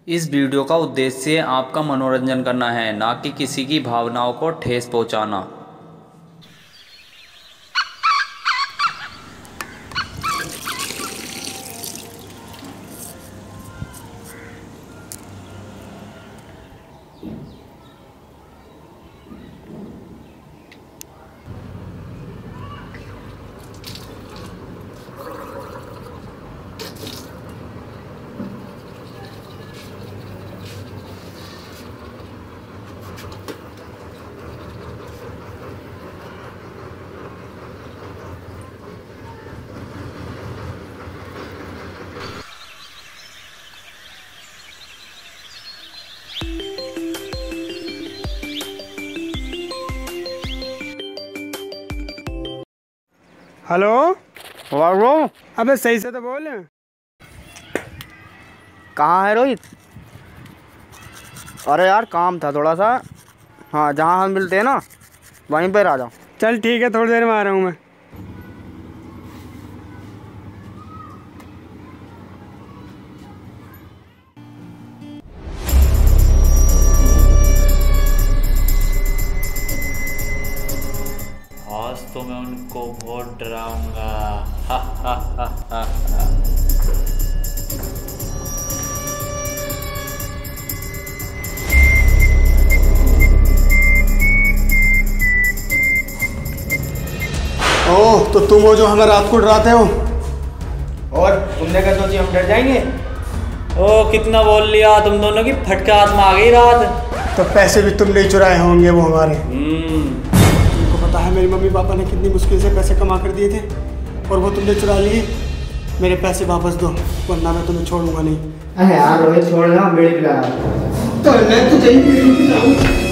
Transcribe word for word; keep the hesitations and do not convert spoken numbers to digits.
इस वीडियो का उद्देश्य आपका मनोरंजन करना है, ना कि किसी की भावनाओं को ठेस पहुंचाना। हेलो वाह, अबे सही से तो बोल। कहाँ है रोहित? अरे यार काम था थोड़ा सा। हाँ, जहाँ हम मिलते हैं ना वहीं पर आ जाओ। चल ठीक है, थोड़ी देर में आ रहा हूँ मैं। आज तो मैं उनको बहुत डराऊंगा। हा हा हा हा। ओह, तो तुम हो जो हमें रात को डराते हो। और तुमने क्या सोची हम डर जाएंगे? ओ कितना बोल लिया, तुम दोनों की फटका हाथ में आ गई रात। तो पैसे भी तुमने ही चुराए होंगे वो हमारे। हम्म तुमको पता है मेरी मम्मी पापा ने कितनी मुश्किल से पैसे कमा कर दिए थे और वो तुमने चुरा लिए। मेरे पैसे वापस दो वरना मैं तुम्हें छोड़ूंगा नहीं। अरे यार रोहित छोड़ ना, बेड़ी पिला। तो मैं तुझे ही बेड़ी पिलाऊं।